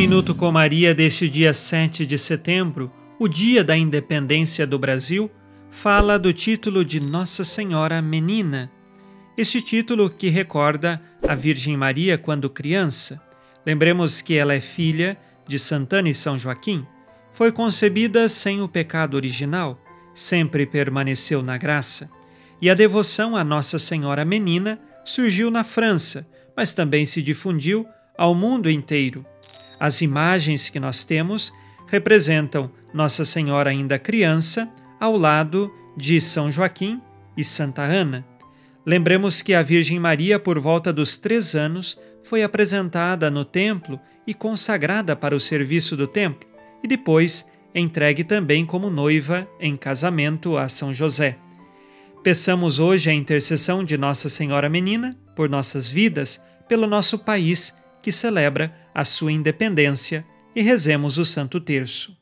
Minuto com Maria deste dia 7 de setembro, o dia da independência do Brasil, fala do título de Nossa Senhora Menina. Este título que recorda a Virgem Maria quando criança. Lembremos que ela é filha de Santana e São Joaquim. Foi concebida sem o pecado original, sempre permaneceu na graça. E a devoção à Nossa Senhora Menina surgiu na França, mas também se difundiu ao mundo inteiro. As imagens que nós temos representam Nossa Senhora ainda criança, ao lado de São Joaquim e Santa Ana. Lembremos que a Virgem Maria, por volta dos 3 anos, foi apresentada no templo e consagrada para o serviço do templo, e depois entregue também como noiva em casamento a São José. Peçamos hoje a intercessão de Nossa Senhora Menina por nossas vidas, pelo nosso país, que celebra a sua independência, e rezemos o Santo Terço.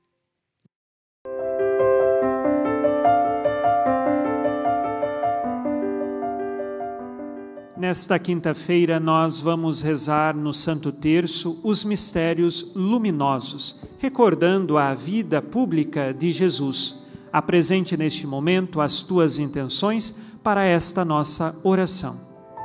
Nesta quinta-feira nós vamos rezar no Santo Terço os mistérios luminosos, recordando a vida pública de Jesus. Apresente neste momento as tuas intenções para esta nossa oração.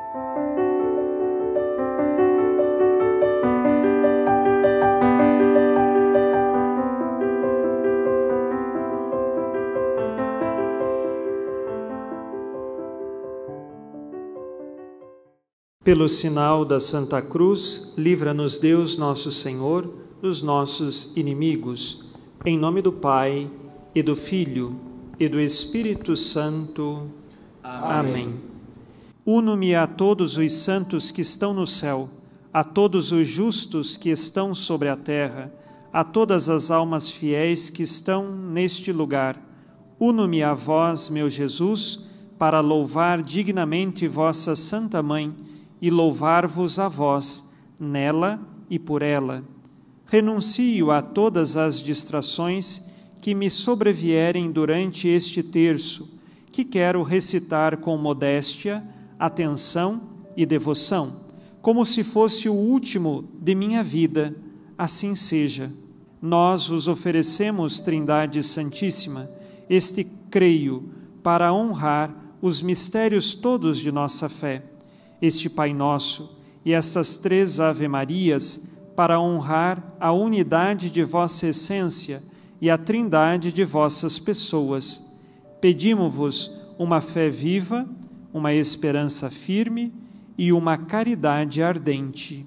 Pelo sinal da Santa Cruz, livra-nos Deus nosso Senhor dos nossos inimigos. Em nome do Pai, e do Filho, e do Espírito Santo. Amém. Uno-me a todos os santos que estão no céu, a todos os justos que estão sobre a terra, a todas as almas fiéis que estão neste lugar. Uno-me a vós, meu Jesus, para louvar dignamente vossa Santa Mãe, e louvar-vos a vós, nela e por ela. Renuncio a todas as distrações que me sobrevierem durante este terço, que quero recitar com modéstia, atenção e devoção, como se fosse o último de minha vida. Assim seja. Nós os oferecemos, Trindade Santíssima, este creio, para honrar os mistérios todos de nossa fé, este Pai Nosso e essas 3 Ave-Marias, para honrar a unidade de vossa essência e a trindade de vossas pessoas. Pedimo-vos uma fé viva, uma esperança firme e uma caridade ardente.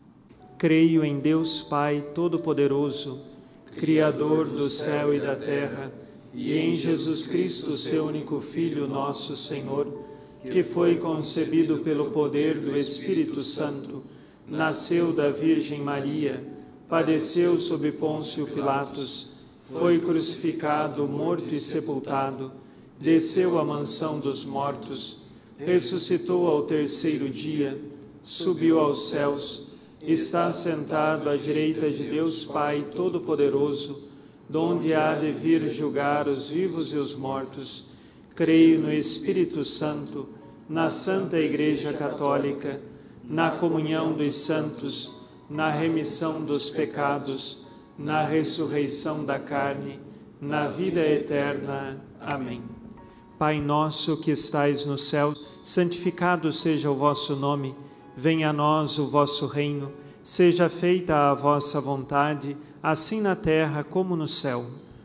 Creio em Deus Pai Todo-Poderoso, Criador do céu e da terra, e em Jesus Cristo, seu único Filho, nosso Senhor, que foi concebido pelo poder do Espírito Santo, nasceu da Virgem Maria, padeceu sob Pôncio Pilatos, foi crucificado, morto e sepultado, desceu à mansão dos mortos, ressuscitou ao 3º dia, subiu aos céus, está sentado à direita de Deus Pai Todo-Poderoso, donde há de vir julgar os vivos e os mortos. Creio no Espírito Santo, na Santa Igreja Católica, na comunhão dos santos, na remissão dos pecados, na ressurreição da carne, na vida eterna. Amém. Pai nosso que estais no céu, santificado seja o vosso nome. Venha a nós o vosso reino. Seja feita a vossa vontade, assim na terra como no céu.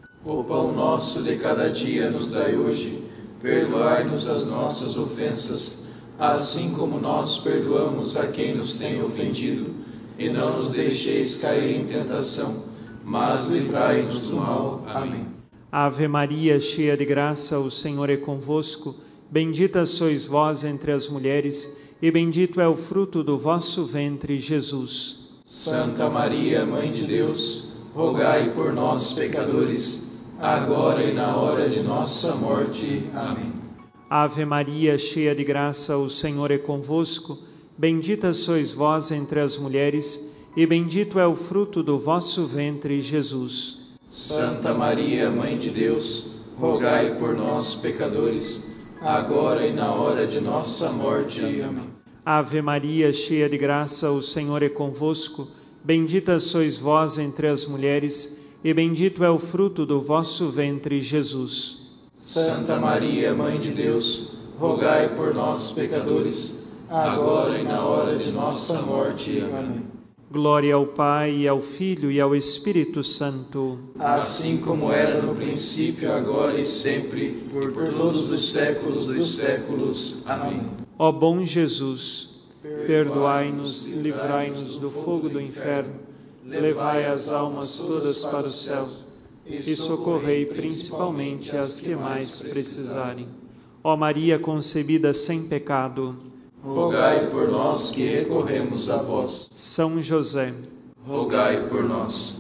O pão nosso de cada dia nos dai hoje. Perdoai-nos as nossas ofensas, assim como nós perdoamos a quem nos tem ofendido. E não nos deixeis cair em tentação, mas livrai-nos do mal. Amém. Ave Maria, cheia de graça, o Senhor é convosco. Bendita sois vós entre as mulheres, e bendito é o fruto do vosso ventre, Jesus. Santa Maria, Mãe de Deus, rogai por nós, pecadores, agora e na hora de nossa morte. Amém. Ave Maria, cheia de graça, o Senhor é convosco. Bendita sois vós entre as mulheres, e bendito é o fruto do vosso ventre, Jesus. Santa Maria, Mãe de Deus, rogai por nós, pecadores, agora e na hora de nossa morte. Amém. Ave Maria, cheia de graça, o Senhor é convosco. Bendita sois vós entre as mulheres, e bendito é o fruto do vosso ventre, Jesus. Santa Maria, Mãe de Deus, rogai por nós, pecadores, agora e na hora de nossa morte. Amém. Glória ao Pai, e ao Filho, e ao Espírito Santo. Assim como era no princípio, agora e sempre, por todos os séculos dos séculos. Amém. Ó bom Jesus, perdoai-nos e livrai-nos do fogo do inferno, levai as almas todas para o céu e socorrei principalmente as que mais precisarem. Ó Maria concebida sem pecado, rogai por nós que recorremos a vós. São José, rogai por nós.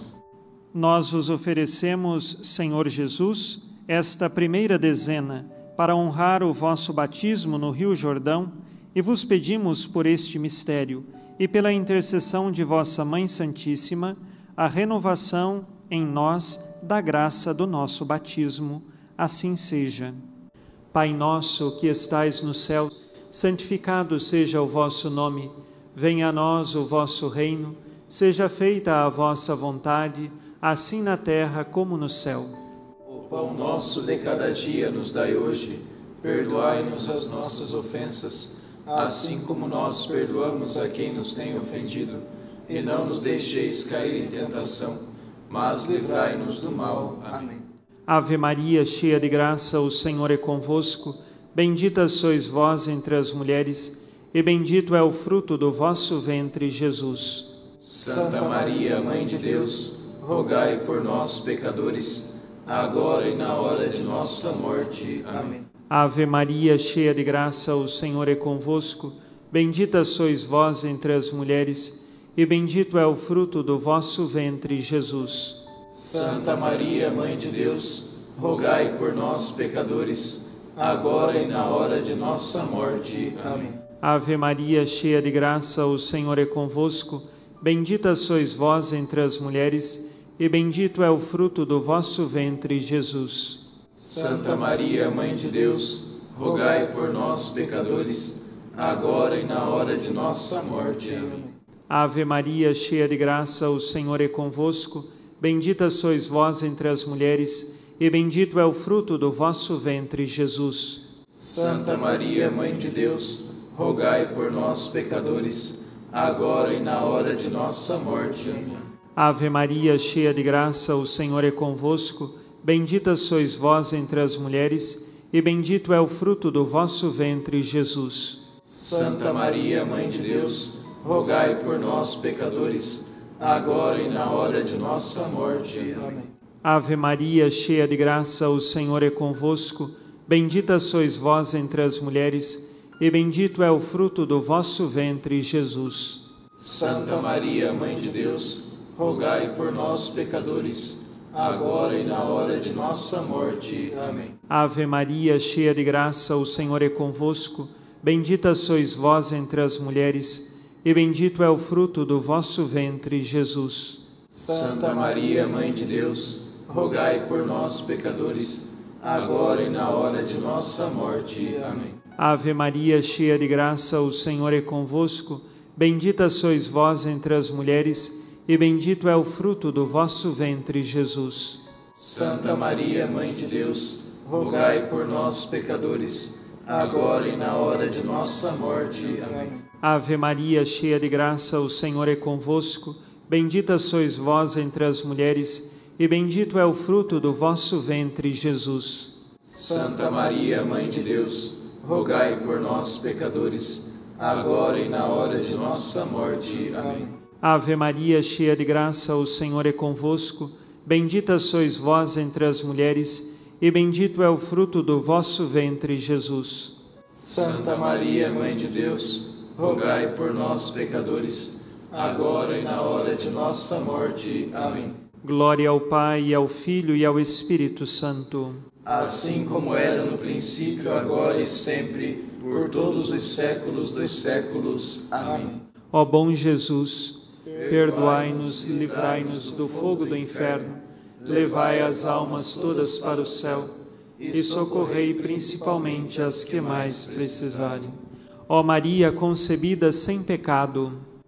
Nós vos oferecemos, Senhor Jesus, esta primeira dezena para honrar o vosso batismo no Rio Jordão e vos pedimos por este mistério e pela intercessão de vossa Mãe Santíssima a renovação em nós da graça do nosso batismo. Assim seja. Pai nosso que estais no céu, santificado seja o vosso nome. Venha a nós o vosso reino. Seja feita a vossa vontade, assim na terra como no céu. O pão nosso de cada dia nos dai hoje. Perdoai-nos as nossas ofensas, assim como nós perdoamos a quem nos tem ofendido. E não nos deixeis cair em tentação, mas livrai-nos do mal. Amém. Ave Maria, cheia de graça, o Senhor é convosco. Bendita sois vós entre as mulheres, e bendito é o fruto do vosso ventre, Jesus. Santa Maria, Mãe de Deus, rogai por nós, pecadores, agora e na hora de nossa morte. Amém. Ave Maria, cheia de graça, o Senhor é convosco. Bendita sois vós entre as mulheres, e bendito é o fruto do vosso ventre, Jesus. Santa Maria, Mãe de Deus, rogai por nós, pecadores, agora e na hora de nossa morte. Amém. Ave Maria, cheia de graça, o Senhor é convosco. Bendita sois vós entre as mulheres, e bendito é o fruto do vosso ventre, Jesus. Santa Maria, Mãe de Deus, rogai por nós, pecadores, agora e na hora de nossa morte. Amém. Ave Maria, cheia de graça, o Senhor é convosco. Bendita sois vós entre as mulheres, e bendito é o fruto do vosso ventre, Jesus. Santa Maria, Mãe de Deus, rogai por nós, pecadores, agora e na hora de nossa morte. Amém. Ave Maria, cheia de graça, o Senhor é convosco. Bendita sois vós entre as mulheres, e bendito é o fruto do vosso ventre, Jesus. Santa Maria, Mãe de Deus, rogai por nós, pecadores, agora e na hora de nossa morte. Amém. Ave Maria, cheia de graça, o Senhor é convosco. Bendita sois vós entre as mulheres, e bendito é o fruto do vosso ventre, Jesus. Santa Maria, Mãe de Deus, rogai por nós, pecadores, agora e na hora de nossa morte. Amém. Ave Maria, cheia de graça, o Senhor é convosco. Bendita sois vós entre as mulheres, e bendito é o fruto do vosso ventre, Jesus. Santa Maria, Mãe de Deus, rogai por nós, pecadores, agora e na hora de nossa morte. Amém. Ave Maria, cheia de graça, o Senhor é convosco. Bendita sois vós entre as mulheres, e bendito é o fruto do vosso ventre, Jesus. Santa Maria, Mãe de Deus, rogai por nós, pecadores, agora e na hora de nossa morte. Amém. Ave Maria, cheia de graça, o Senhor é convosco. Bendita sois vós entre as mulheres, e bendito é o fruto do vosso ventre, Jesus. Santa Maria, Mãe de Deus, rogai por nós, pecadores, agora e na hora de nossa morte. Amém. Ave Maria, cheia de graça, o Senhor é convosco. Bendita sois vós entre as mulheres, e bendito é o fruto do vosso ventre, Jesus. Santa Maria, Mãe de Deus, rogai por nós, pecadores, agora e na hora de nossa morte. Amém. Glória ao Pai, e ao Filho, e ao Espírito Santo. Assim como era no princípio, agora e sempre, por todos os séculos dos séculos. Amém. Ó bom Jesus, perdoai-nos, livrai-nos do fogo do inferno, levai as almas todas para o céu e socorrei principalmente as que mais precisarem. Ó Maria concebida sem pecado,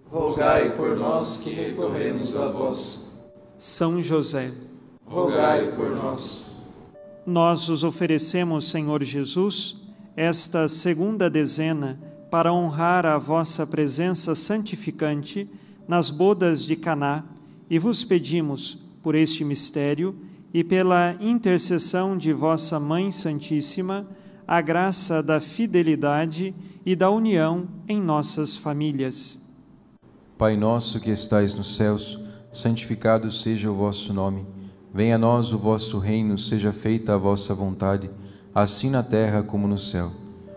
rogai por nós que recorremos a vós. São José, rogai por nós. nós os oferecemos, Senhor Jesus, esta segunda dezena para honrar a vossa presença santificante nas bodas de Caná e vos pedimos, por este mistério e pela intercessão de vossa Mãe Santíssima, a graça da fidelidade e da união em nossas famílias. Pai nosso que estais nos céus, santificado seja o vosso nome. Venha a nós o vosso reino, seja feita a vossa vontade, assim na terra como no céu.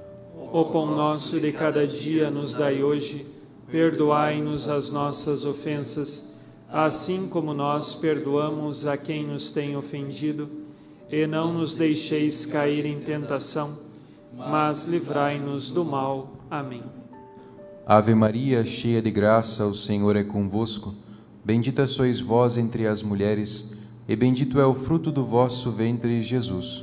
O pão nosso de cada dia nos dai hoje, perdoai-nos as nossas ofensas, assim como nós perdoamos a quem nos tem ofendido, e não nos deixeis cair em tentação, mas livrai-nos do mal. Amém. Ave Maria, cheia de graça, o Senhor é convosco. Bendita sois vós entre as mulheres, e bendito é o fruto do vosso ventre, Jesus.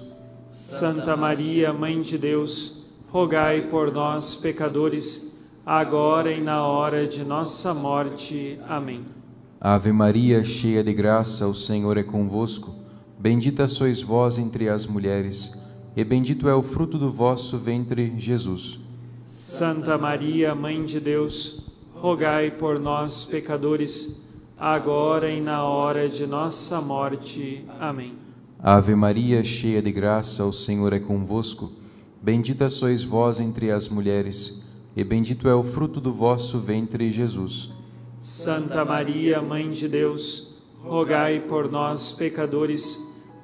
Santa Maria, Mãe de Deus, rogai por nós, pecadores, agora e na hora de nossa morte. Amém. Ave Maria, cheia de graça, o Senhor é convosco. Bendita sois vós entre as mulheres, e bendito é o fruto do vosso ventre, Jesus. Santa Maria, Mãe de Deus, rogai por nós, pecadores, agora e na hora de nossa morte. Amém. Ave Maria, cheia de graça, o Senhor é convosco. Bendita sois vós entre as mulheres, e bendito é o fruto do vosso ventre, Jesus. Santa Maria, Mãe de Deus, rogai por nós, pecadores,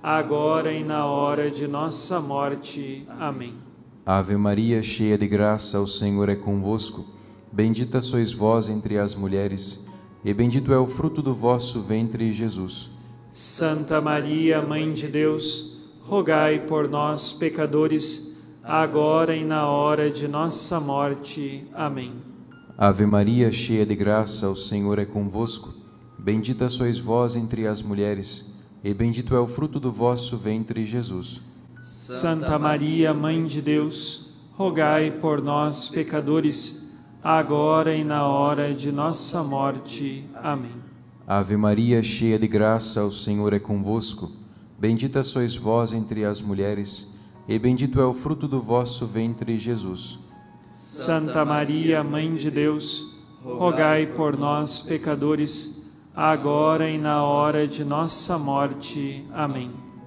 agora e na hora de nossa morte. Amém. Ave Maria, cheia de graça, o Senhor é convosco. Bendita sois vós entre as mulheres, e bendito é o fruto do vosso ventre, Jesus. Santa Maria, Mãe de Deus, rogai por nós, pecadores, agora e na hora de nossa morte. Amém. Ave Maria, cheia de graça, o Senhor é convosco. Bendita sois vós entre as mulheres, e bendito é o fruto do vosso ventre, Jesus. Santa Maria, Mãe de Deus, rogai por nós, pecadores, agora e na hora de nossa morte. Amém. Ave Maria, cheia de graça, o Senhor é convosco. Bendita sois vós entre as mulheres, e bendito é o fruto do vosso ventre, Jesus. Santa Maria, Mãe de Deus, rogai por nós, pecadores, agora e na hora de nossa morte. Amém.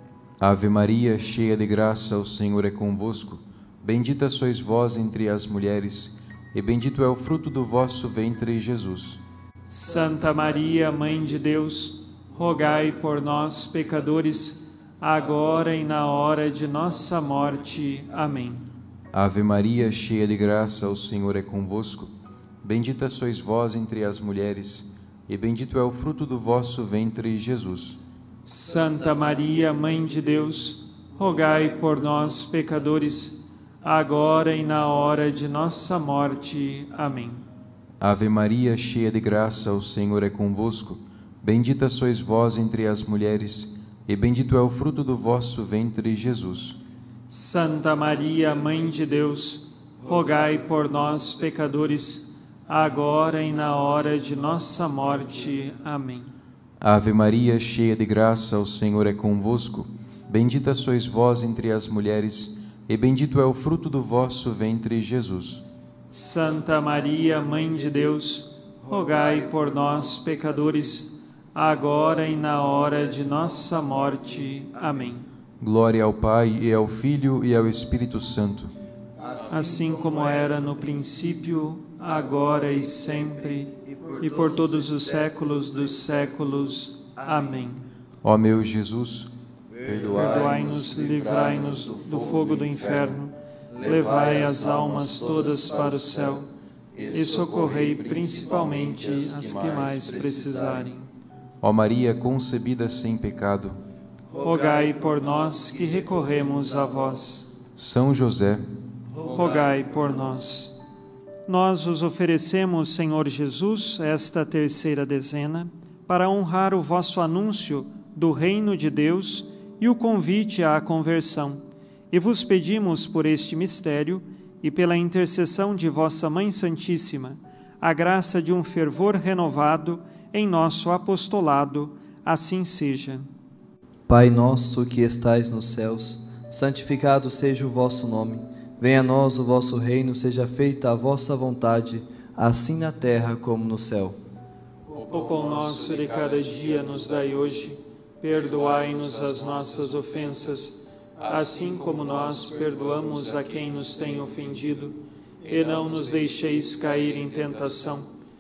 Ave Maria, cheia de graça, o Senhor é convosco. Bendita sois vós entre as mulheres, e bendito é o fruto do vosso ventre, Jesus. Santa Maria, Mãe de Deus, rogai por nós, pecadores, agora e na hora de nossa morte. Amém. Ave Maria, cheia de graça, o Senhor é convosco. Bendita sois vós entre as mulheres, e bendito é o fruto do vosso ventre, Jesus. Santa Maria, Mãe de Deus, rogai por nós, pecadores, agora e na hora de nossa morte. Amém. Ave Maria, cheia de graça, o Senhor é convosco. Bendita sois vós entre as mulheres, e bendito é o fruto do vosso ventre, Jesus. Santa Maria, Mãe de Deus, rogai por nós, pecadores, agora e na hora de nossa morte. Amém. Ave Maria, cheia de graça, o Senhor é convosco. Bendita sois vós entre as mulheres, e bendito é o fruto do vosso ventre, Jesus. Santa Maria, Mãe de Deus, rogai por nós, pecadores, agora e na hora de nossa morte. Amém. Glória ao Pai, e ao Filho, e ao Espírito Santo. Assim como era no princípio, agora e sempre, e por todos os séculos dos séculos. Amém. Ó meu Jesus, perdoai-nos, livrai-nos do fogo do inferno, levai as almas todas para o céu, e socorrei principalmente as que mais precisarem. Ó Maria concebida sem pecado, rogai por nós que recorremos a vós. São José, rogai por nós. Nós os oferecemos, Senhor Jesus, esta terceira dezena, para honrar o vosso anúncio do reino de Deus e o convite à conversão. E vos pedimos por este mistério e pela intercessão de vossa Mãe Santíssima, a graça de um fervor renovado em nosso apostolado, assim seja. Pai nosso que estais nos céus, santificado seja o vosso nome. Venha a nós o vosso reino, seja feita a vossa vontade, assim na terra como no céu. O pão nosso de cada dia nos dai hoje, perdoai-nos as nossas ofensas, assim como nós perdoamos a quem nos tem ofendido, e não nos deixeis cair em tentação,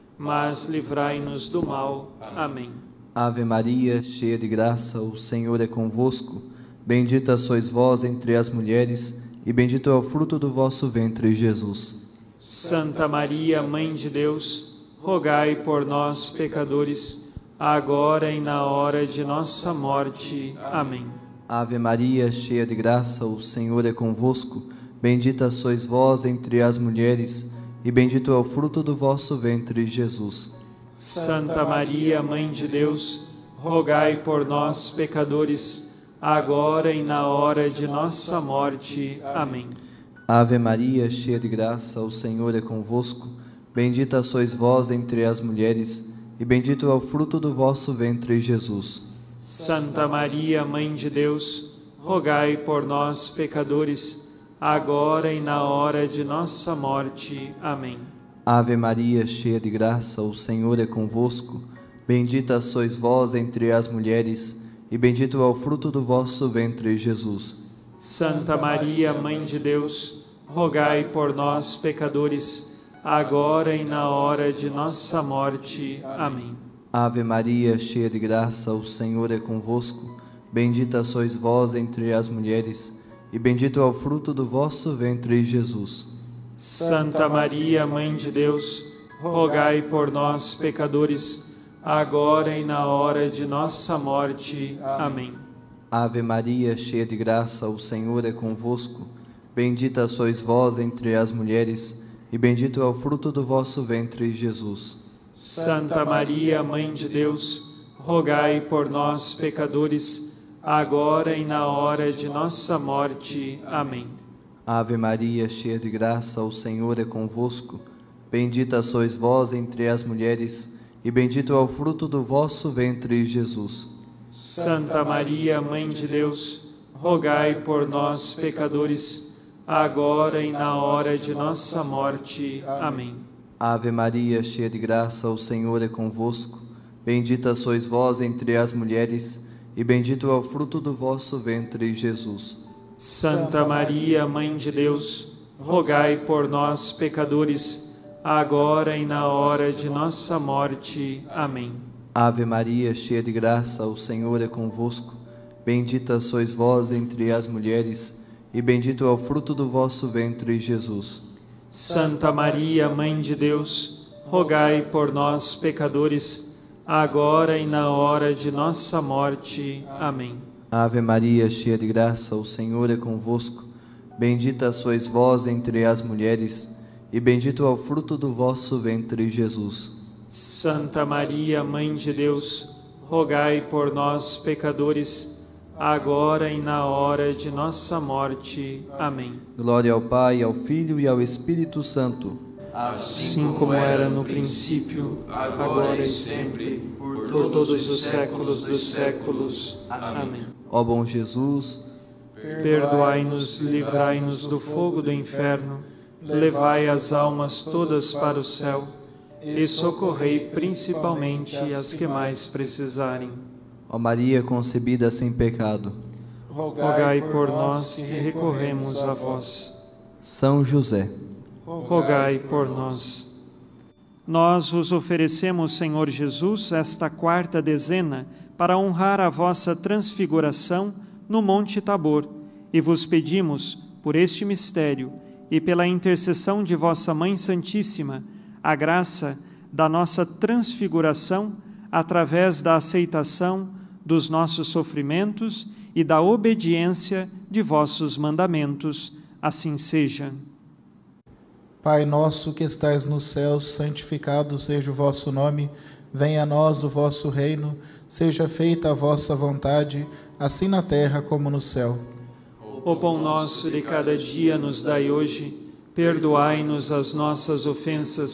mas livrai-nos do mal. Amém. Ave Maria, cheia de graça, o Senhor é convosco. Bendita sois vós entre as mulheres, e bendito é o fruto do vosso ventre, Jesus. Santa Maria, Mãe de Deus, rogai por nós, pecadores, agora e na hora de nossa morte. Amém. Ave Maria, cheia de graça, o Senhor é convosco. Bendita sois vós entre as mulheres, e bendito é o fruto do vosso ventre, Jesus. Santa Maria, Mãe de Deus, rogai por nós, pecadores, agora e na hora de nossa morte. Amém. Ave Maria, cheia de graça, o Senhor é convosco. Bendita sois vós entre as mulheres, e bendito é o fruto do vosso ventre, Jesus. Santa Maria, Mãe de Deus, rogai por nós, pecadores, agora e na hora de nossa morte. Amém. Ave Maria, cheia de graça, o Senhor é convosco. Bendita sois vós entre as mulheres, e bendito é o fruto do vosso ventre, Jesus. Santa Maria, Mãe de Deus, rogai por nós, pecadores, agora e na hora de nossa morte. Amém. Ave Maria, cheia de graça, o Senhor é convosco. Bendita sois vós entre as mulheres, e bendito é o fruto do vosso ventre, Jesus. Santa Maria, Mãe de Deus, rogai por nós, pecadores, agora e na hora de nossa morte. Amém. Ave Maria, cheia de graça, o Senhor é convosco. Bendita sois vós entre as mulheres, e bendito é o fruto do vosso ventre, Jesus. Santa Maria, Mãe de Deus, rogai por nós, pecadores, agora e na hora de nossa morte. Amém. Ave Maria, cheia de graça, o Senhor é convosco. Bendita sois vós entre as mulheres, e bendito é o fruto do vosso ventre, Jesus. Santa Maria, Mãe de Deus, rogai por nós, pecadores, agora e na hora de nossa morte. Amém. Ave Maria, cheia de graça, o Senhor é convosco. Bendita sois vós entre as mulheres, e bendito é o fruto do vosso ventre, Jesus. Santa Maria, Mãe de Deus, rogai por nós, pecadores, agora e na hora de nossa morte. Amém. Ave Maria, cheia de graça, o Senhor é convosco. Bendita sois vós entre as mulheres, e bendito é o fruto do vosso ventre, Jesus. Santa Maria, Mãe de Deus, rogai por nós, pecadores, agora e na hora de nossa morte. Amém. Ave Maria, cheia de graça, o Senhor é convosco. Bendita sois vós entre as mulheres, e bendito é o fruto do vosso ventre, Jesus. Santa Maria, Mãe de Deus, rogai por nós, pecadores, agora e na hora de nossa morte. Amém. Glória ao Pai, ao Filho e ao Espírito Santo. Assim como era no princípio, agora e sempre, por todos os séculos dos séculos. Amém. Ó bom Jesus, perdoai-nos, livrai-nos do fogo do inferno, levai as almas todas para o céu e socorrei principalmente as que mais precisarem. ó Maria concebida sem pecado, rogai por nós que recorremos a vós. São José, rogai por nós. Nós vos oferecemos, Senhor Jesus, esta quarta dezena para honrar a vossa transfiguração no Monte Tabor, e vos pedimos, por este mistério e pela intercessão de vossa Mãe Santíssima, a graça da nossa transfiguração através da aceitação dos nossos sofrimentos e da obediência de vossos mandamentos. Assim seja. Pai nosso que estais nos céus, santificado seja o vosso nome. Venha a nós o vosso reino. Seja feita a vossa vontade, assim na terra como no céu. O pão nosso de cada dia nos dai hoje. Perdoai-nos as nossas ofensas,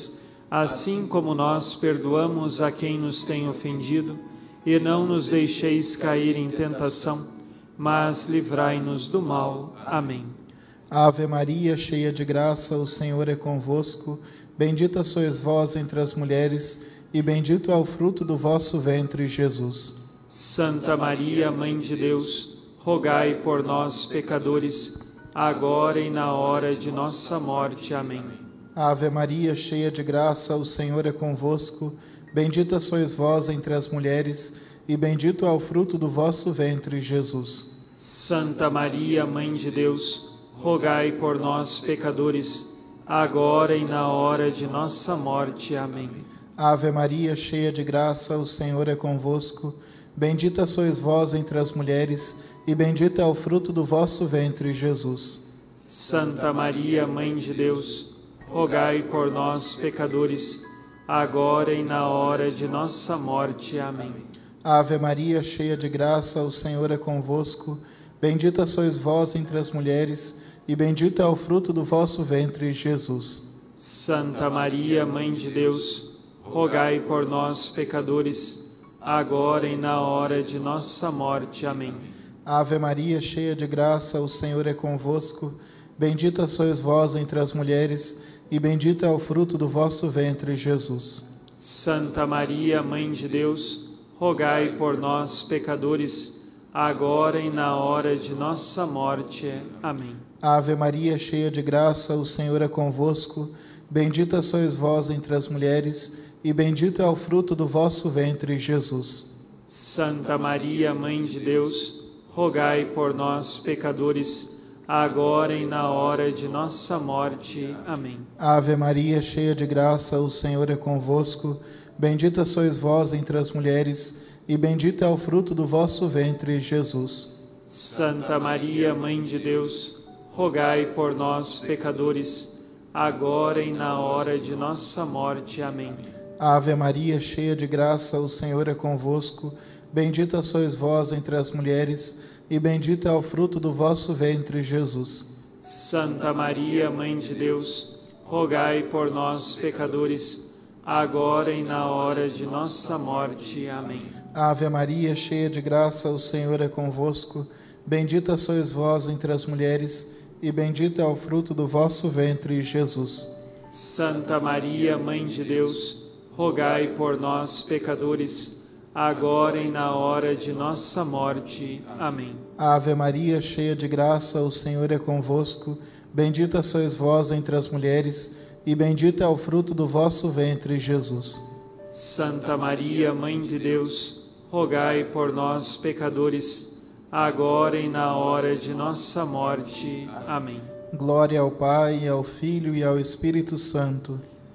assim como nós perdoamos a quem nos tem ofendido, e não nos deixeis cair em tentação, mas livrai-nos do mal. Amém. Ave Maria, cheia de graça, o Senhor é convosco. Bendita sois vós entre as mulheres, e bendito é o fruto do vosso ventre, Jesus. Santa Maria, Mãe de Deus, rogai por nós, pecadores, agora e na hora de nossa morte. Amém. Ave Maria, cheia de graça, o Senhor é convosco. Bendita sois vós entre as mulheres, e bendito é o fruto do vosso ventre, Jesus. Santa Maria, Mãe de Deus, rogai por nós, pecadores, agora e na hora de nossa morte. Amém. Ave Maria, cheia de graça, o Senhor é convosco. Bendita sois vós entre as mulheres, e bendito é o fruto do vosso ventre, Jesus. Santa Maria, Mãe de Deus, rogai por nós, pecadores, agora e na hora de nossa morte. Amém. Ave Maria, cheia de graça, o Senhor é convosco. Bendita sois vós entre as mulheres, e bendito é o fruto do vosso ventre, Jesus. Santa Maria, Mãe de Deus, rogai por nós, pecadores, agora e na hora de nossa morte. Amém. Ave Maria, cheia de graça, o Senhor é convosco. Bendita sois vós entre as mulheres, e bendito é o fruto do vosso ventre, Jesus. Santa Maria, Mãe de Deus, rogai por nós, pecadores, agora e na hora de nossa morte. Amém. Ave Maria, cheia de graça, o Senhor é convosco. Bendita sois vós entre as mulheres, e bendito é o fruto do vosso ventre, Jesus. Santa Maria, Mãe de Deus, rogai por nós, pecadores, agora e na hora de nossa morte. Amém. Ave Maria, cheia de graça, o Senhor é convosco. Bendita sois vós entre as mulheres, e bendito é o fruto do vosso ventre, Jesus. Santa Maria, Mãe de Deus, rogai por nós, pecadores, agora e na hora de nossa morte. Amém. Ave Maria, cheia de graça, o Senhor é convosco. Bendita sois vós entre as mulheres, e bendito é o fruto do vosso ventre, Jesus. Santa Maria, Mãe de Deus, rogai por nós, pecadores, agora e na hora de nossa morte. Amém. Ave Maria, cheia de graça, o Senhor é convosco. Bendita sois vós entre as mulheres, e bendito é o fruto do vosso ventre, Jesus. Santa Maria, Mãe de Deus, rogai por nós, pecadores, agora e na hora de nossa morte. Amém. Ave Maria, cheia de graça, o Senhor é convosco. Bendita sois vós entre as mulheres, e bendito é o fruto do vosso ventre, Jesus. Santa Maria, Mãe de Deus, rogai por nós, pecadores, agora e na hora de nossa morte. Amém. Glória ao Pai, ao Filho e ao Espírito Santo.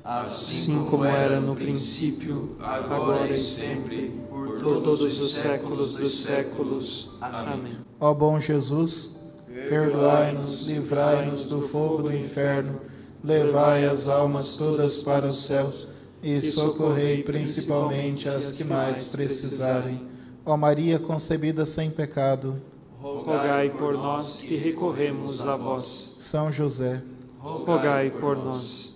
Assim como era no princípio, agora e sempre, por todos os séculos dos séculos. Amém. Ó bom Jesus, perdoai-nos, livrai-nos do fogo do inferno, levai as almas todas para os céus e socorrei principalmente as que mais precisarem. Ó Maria concebida sem pecado, rogai por nós que recorremos a vós. São José, rogai por nós.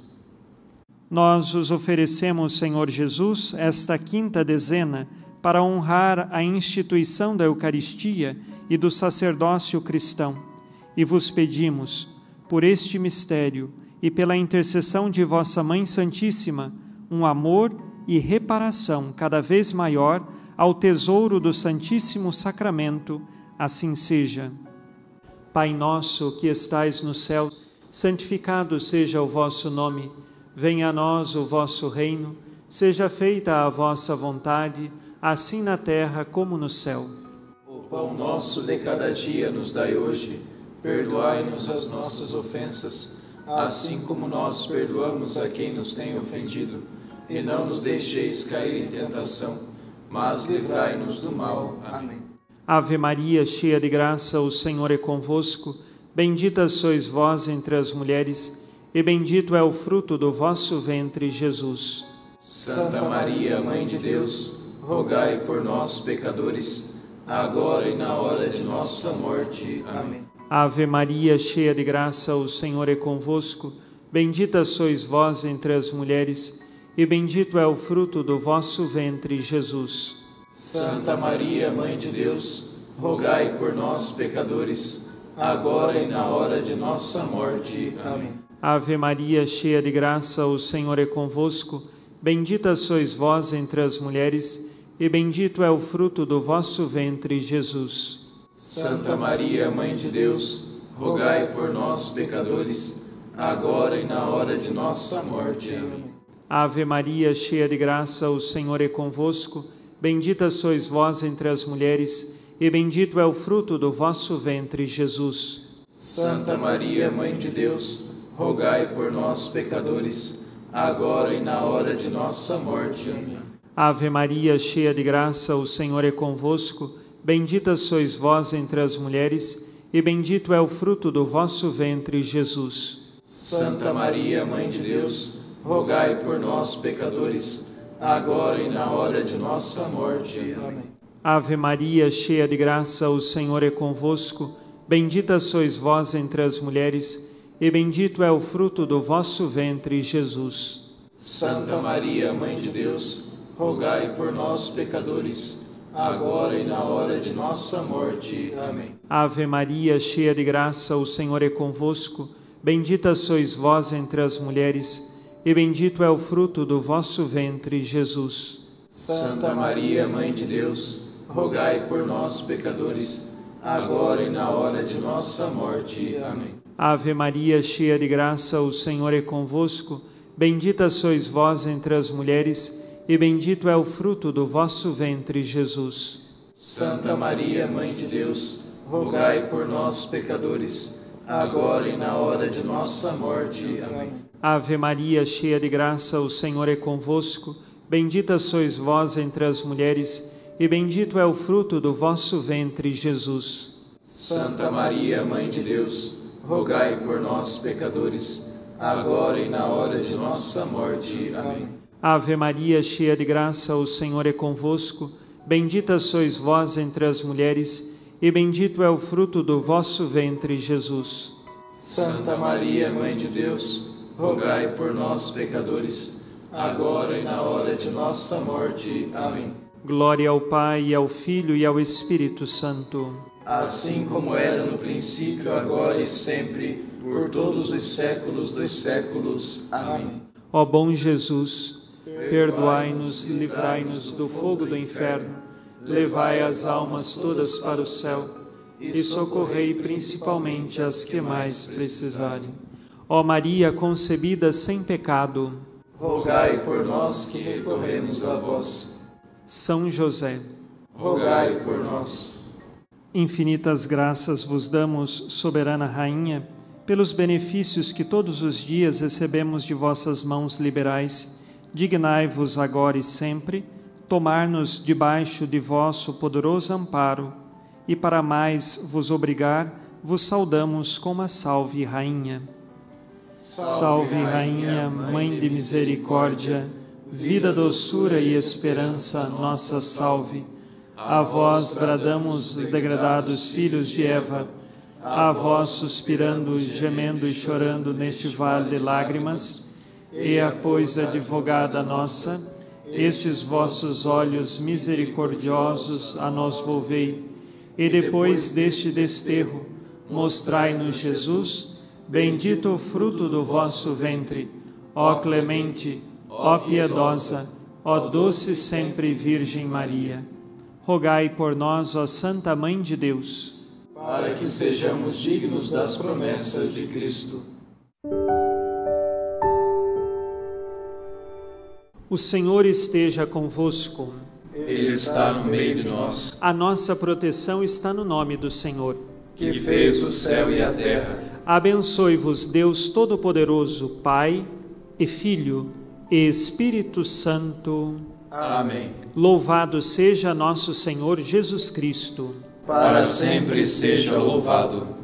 Nós os oferecemos, Senhor Jesus, esta quinta dezena para honrar a instituição da Eucaristia e do sacerdócio cristão. E vos pedimos, por este mistério e pela intercessão de vossa Mãe Santíssima, um amor e reparação cada vez maior ao tesouro do Santíssimo Sacramento. Assim seja. Pai nosso que estais no céu, santificado seja o vosso nome. Venha a nós o vosso reino, seja feita a vossa vontade, assim na terra como no céu. O pão nosso de cada dia nos dai hoje, perdoai-nos as nossas ofensas, assim como nós perdoamos a quem nos tem ofendido, e não nos deixeis cair em tentação, mas livrai-nos do mal. Amém. Ave Maria, cheia de graça, o Senhor é convosco. Bendita sois vós entre as mulheres, e bendito é o fruto do vosso ventre, Jesus. Santa Maria, Mãe de Deus, rogai por nós, pecadores, agora e na hora de nossa morte. Amém. Ave Maria, cheia de graça, o Senhor é convosco. Bendita sois vós entre as mulheres, e bendito é o fruto do vosso ventre, Jesus. Santa Maria, Mãe de Deus, rogai por nós, pecadores, agora e na hora de nossa morte. Amém. Ave Maria, cheia de graça, o Senhor é convosco. Bendita sois vós entre as mulheres, e bendito é o fruto do vosso ventre, Jesus. Santa Maria, Mãe de Deus, rogai por nós, pecadores, agora e na hora de nossa morte. Amém. Ave Maria, cheia de graça, o Senhor é convosco. Bendita sois vós entre as mulheres, e bendito é o fruto do vosso ventre, Jesus. Santa Maria, Mãe de Deus, rogai por nós, pecadores, agora e na hora de nossa morte. Amém. Ave Maria, cheia de graça, o Senhor é convosco. Bendita sois vós entre as mulheres, e bendito é o fruto do vosso ventre, Jesus. Santa Maria, Mãe de Deus, rogai por nós, pecadores, agora e na hora de nossa morte. Amém. Ave Maria, cheia de graça, o Senhor é convosco. Bendita sois vós entre as mulheres, e bendito é o fruto do vosso ventre, Jesus. Santa Maria, Mãe de Deus, rogai por nós, pecadores, agora e na hora de nossa morte. Amém. Ave Maria, cheia de graça, o Senhor é convosco. Bendita sois vós entre as mulheres, e bendito é o fruto do vosso ventre, Jesus. Santa Maria, Mãe de Deus, rogai por nós, pecadores, agora e na hora de nossa morte. Amém. Ave Maria, cheia de graça, o Senhor é convosco. Bendita sois vós entre as mulheres, e bendito é o fruto do vosso ventre, Jesus. Santa Maria, Mãe de Deus, rogai por nós, pecadores, agora e na hora de nossa morte. Amém. Ave Maria, cheia de graça, o Senhor é convosco. Bendita sois vós entre as mulheres, e bendito é o fruto do vosso ventre, Jesus. Santa Maria, Mãe de Deus, rogai por nós, pecadores, agora e na hora de nossa morte. Amém. Ave Maria, cheia de graça, o Senhor é convosco. Bendita sois vós entre as mulheres, e bendito é o fruto do vosso ventre, Jesus. Santa Maria, Mãe de Deus, rogai por nós, pecadores, agora e na hora de nossa morte. Amém. Glória ao Pai, e ao Filho e ao Espírito Santo. Assim como era no princípio, agora e sempre, por todos os séculos dos séculos. Amém. Ó bom Jesus, perdoai-nos, livrai-nos do fogo do inferno, levai as almas todas para o céu e socorrei principalmente as que mais precisarem. Ó Maria concebida sem pecado, rogai por nós que recorremos a vós. São José, rogai por nós. Infinitas graças vos damos, soberana Rainha, pelos benefícios que todos os dias recebemos de vossas mãos liberais. Dignai-vos agora e sempre tomar-nos debaixo de vosso poderoso amparo, e para mais vos obrigar, vos saudamos com uma salve, Rainha. Salve, Rainha, Mãe de misericórdia, vida, doçura e esperança, nossa salve. A vós bradamos os degradados filhos de Eva, a vós suspirando, gemendo e chorando neste vale de lágrimas. Ea, pois, advogada nossa, esses vossos olhos misericordiosos a nós volvei, e depois deste desterro, mostrai-nos Jesus, bendito o fruto do vosso ventre. Ó clemente, ó piedosa, ó doce sempre Virgem Maria. Rogai por nós, ó Santa Mãe de Deus, para que sejamos dignos das promessas de Cristo. O Senhor esteja convosco. Ele está no meio de nós. A nossa proteção está no nome do Senhor, que fez o céu e a terra. Abençoe-vos Deus Todo-Poderoso, Pai e Filho e Espírito Santo. Amém. Louvado seja nosso Senhor Jesus Cristo. Para sempre seja louvado.